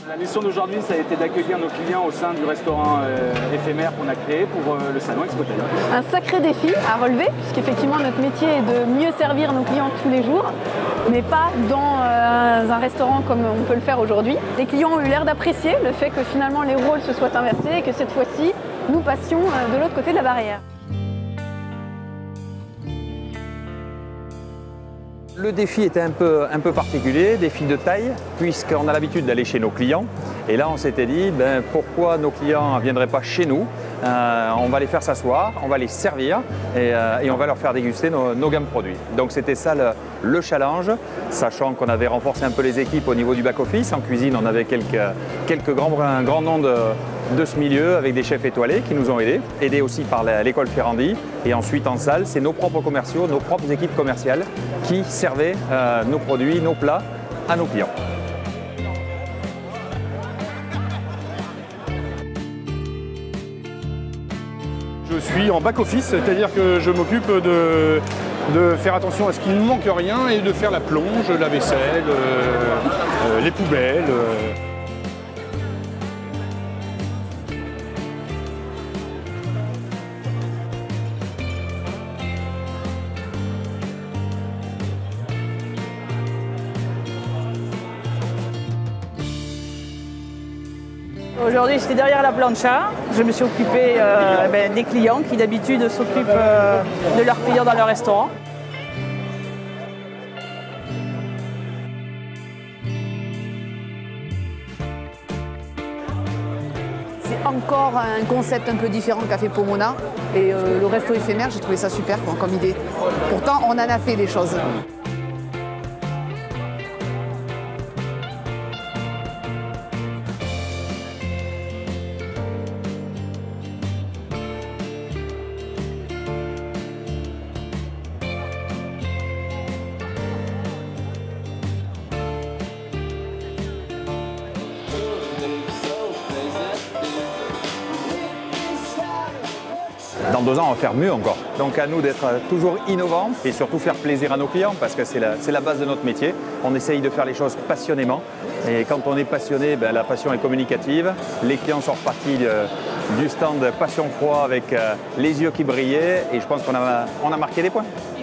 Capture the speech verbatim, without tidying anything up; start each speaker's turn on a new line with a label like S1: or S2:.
S1: La mission d'aujourd'hui, ça a été d'accueillir nos clients au sein du restaurant euh, éphémère qu'on a créé pour euh, le salon Expo Tailleur.
S2: Un sacré défi à relever, puisqu'effectivement notre métier est de mieux servir nos clients tous les jours, mais pas dans euh, un restaurant comme on peut le faire aujourd'hui. Les clients ont eu l'air d'apprécier le fait que finalement les rôles se soient inversés et que cette fois-ci, nous passions euh, de l'autre côté de la barrière.
S3: Le défi était un peu, un peu particulier, défi de taille, puisqu'on a l'habitude d'aller chez nos clients. Et là, on s'était dit, ben, pourquoi nos clients ne viendraient pas chez nous? euh, On va les faire s'asseoir, on va les servir et, euh, et on va leur faire déguster nos, nos gammes produits. Donc c'était ça le, le challenge, sachant qu'on avait renforcé un peu les équipes au niveau du back-office. En cuisine, on avait quelques, quelques grands, un grand nom de, de ce milieu avec des chefs étoilés qui nous ont aidés, aidés aussi par l'école Ferrandi. Et ensuite en salle, c'est nos propres commerciaux, nos propres équipes commerciales qui servaient euh, nos produits, nos plats à nos clients.
S4: Je suis en back-office, c'est-à-dire que je m'occupe de, de faire attention à ce qu'il ne manque rien et de faire la plonge, la vaisselle, euh, euh, les poubelles. Euh.
S5: Aujourd'hui, j'étais derrière la plancha. Je me suis occupée euh, ben, des clients qui d'habitude s'occupent euh, de leurs clients dans leur restaurant.
S6: C'est encore un concept un peu différent qu'a fait Pomona. Et euh, le resto éphémère, j'ai trouvé ça super quoi, comme idée. Pourtant, on en a fait des choses.
S3: Dans deux ans, on va faire mieux encore. Donc à nous d'être toujours innovants et surtout faire plaisir à nos clients parce que c'est la, c'est la base de notre métier. On essaye de faire les choses passionnément et quand on est passionné, ben, la passion est communicative. Les clients sont repartis de, du stand passion froid avec euh, les yeux qui brillaient et je pense qu'on a, on a marqué des points.